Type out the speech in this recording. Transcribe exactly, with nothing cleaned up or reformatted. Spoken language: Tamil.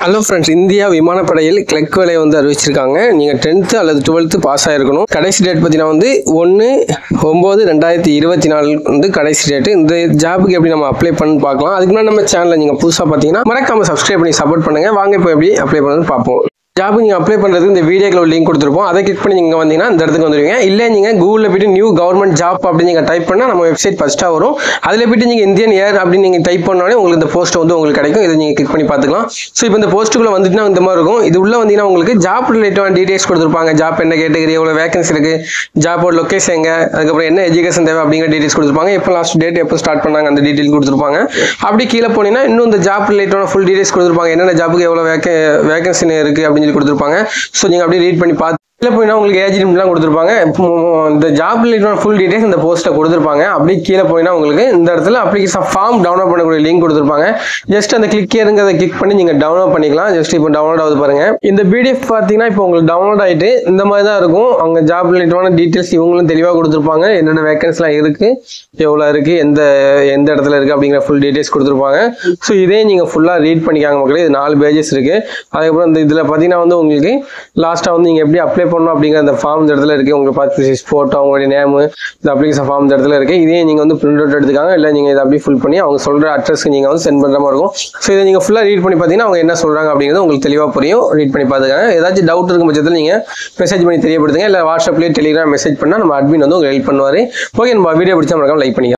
ஹலோ ஃப்ரெண்ட்ஸ், இந்தியா விமானப்படையில் கிளர்க் வேலையை வந்து அறிவிச்சிருக்காங்க. நீங்கள் டென்த்து அல்லது டுவெல்த்து பாஸ் ஆகிருக்கணும். கடைசி டேட் பார்த்தீங்கன்னா வந்து ஒன்று ஒம்பது ரெண்டாயிரத்தி இருபத்தி நாலு வந்து கடைசி டேட்டு. இந்த ஜாபுக்கு எப்படி நம்ம அப்ளை பண்ணி பார்க்கலாம். அதுக்கு முன்னாடி நம்ம சேனலில் நீங்கள் புதுசாக பார்த்தீங்கன்னா மறக்காமல் சப்ஸ்கிரைப் பண்ணி சப்போர்ட் பண்ணுங்கள். வாங்க இப்போ எப்படி அப்ளை பண்ணுறது பார்ப்போம். ஜாப் நீங்கள் அப்ளை பண்ணுறதுக்கு இந்த வீடியோக்கு ஒரு லிங்க் கொடுத்துருப்போம். அதை கிளிக் பண்ணி நீங்கள் வந்தீங்கன்னா இந்த இடத்துக்கு வந்துடுவீங்க. இல்லை நீங்கள் கூகுளில் போய்ட்டு நியூ கவர்மெண்ட் ஜாப் அப்படின்னு நீங்கள் டைப் பண்ணால் நம்ம வெப்சைட் ஃபஸ்ட்டாக வரும். அதில் போய்ட்டு நீங்கள் இந்தியன் ஏர் அப்படின்னு நீங்கள் டைப் பண்ணாலே உங்களுக்கு இந்த போஸ்ட் வந்து உங்களுக்கு கிடைக்கும். இதை நீங்கள் கிளிக் பண்ணி பார்த்துக்கலாம். ஸோ இப்போ இந்த போஸ்ட்டுக்குள்ளே வந்துட்டுனா இந்த மாதிரி இருக்கும். இது உள்ளே வந்தீங்கன்னா உங்களுக்கு ஜாப் ரிலேட்டடான டீடைல்ஸ் கொடுத்துருப்பாங்க. ஜாப் என்ன கேட்டகரி, எவ்வளோ வேகன்சி இருக்குது, ஜாப்போட லொக்கேஷன் எங்கே, அதுக்கப்புறம் என்ன எஜுகேஷன் தேவை அப்படிங்கிற டீடைல்ஸ் கொடுத்துருப்பாங்க. எப்போ லாஸ்ட் டேட், எப்போ ஸ்டார்ட் பண்ணாங்க அந்த டீடைல் கொடுத்துருப்பாங்க. அப்படி கீழே போனீங்கன்னா இன்னும் இந்த ஜாப் ரிலேட்டடான ஃபுல் டீடைல்ஸ் கொடுத்துருப்பாங்க. என்னென்ன ஜாப்புக்கு எவ்வளோ வேகே வேகன்சி இருக்குது அப்படின்னு சொல்லி கொடுத்துருப்பாங்க. ஸோ நீங்கள் அப்படியே ரீட் பண்ணி பார்த்து இல்லை போயின்னா உங்களுக்கு ஏஜ் லிமிட்லாம் கொடுத்துருப்பாங்க. இந்த ஜாப் ரிலேட்டடான ஃபுல் டீடைல்ஸ் இந்த போஸ்ட்டில் கொடுத்துருப்பாங்க. அப்படி கீழே போயின்னா உங்களுக்கு இந்த இடத்துல அப்ளிகேஷன் ஃபார்ம் டவுன்லோட் பண்ணக்கூடிய லிங்க் கொடுத்துருப்பாங்க. ஜஸ்ட் அந்த கிளிக் ஏறுங்கிறத கிளிக் பண்ணி நீங்கள் டவுன்லோட் பண்ணிக்கலாம். ஜஸ்ட் இப்போ டவுன்லோட் ஆகுது பாருங்க. இந்த பிடிஎஃப் பார்த்தீங்கன்னா இப்போ உங்களுக்கு டவுன்லோட் ஆகிட்டு இந்த மாதிரி தான் இருக்கும். அவங்க ஜாப் ரிலேட்டடான டீடைல்ஸ் இவங்களும் தெளிவாக கொடுத்துருப்பாங்க. என்னென்ன வேகன்சிலாம் இருக்குது, எவ்வளோ இருக்குது, எந்த எந்த இடத்துல இருக்குது அப்படிங்கிற ஃபுல் டீடைல்ஸ் கொடுத்துருப்பாங்க. ஸோ இதே நீங்கள் ஃபுல்லாக ரீட் பண்ணிக்காங்க மக்களே. இது நாலு பேஜஸ் இருக்குது. அதுக்கப்புறம் இந்த இதில் பார்த்தீங்கன்னா வந்து உங்களுக்கு லாஸ்ட்டாக வந்து நீங்கள் எப்படி அப்ளை பண்ணணும் அப்படிங்கிற அந்த ஃபார்ம் இந்த இடத்துல இருக்குது. உங்களுக்கு பார்த்து ஃபோட்டோ, அவங்களுடைய நேமு, இந்த அப்ளிகேஷன் ஃபார்ம் இந்த இடத்துல இருக்குது. இதே நீங்கள் வந்து பிரிண்ட் அவுட் எடுத்துக்காங்க. இல்லை நீங்கள் இதை அப்படியே ஃபில் பண்ணி அவங்க சொல்கிற அட்ரஸ்க்கு நீங்கள் வந்து சென்ட் பண்ணுற மாதிரி இருக்கும். ஸோ இதை நீங்கள் ஃபுல்லாக ரீட் பண்ணி பார்த்தீங்கன்னா அவங்க என்ன சொல்கிறாங்க அப்படிங்கிறது உங்களுக்கு தெளிவாக புரியும். ரீட் பண்ணி பார்த்துக்காங்க. ஏதாச்சும் டவுட் இருக்கும் பட்சத்தில் நீங்கள் மெசேஜ் பண்ணி தெரியப்படுத்துங்க. இல்லை வாட்ஸ்அப்லேயே டெலிகிராம் மெசேஜ் பண்ணால் நம்ம அட்மின் வந்து உங்களுக்கு ஹெல்ப் பண்ணுவார். ஓகே, நம்ம வீடியோ பிடிச்சா மறக்காம லைக் பண்ணிக்கலாம்.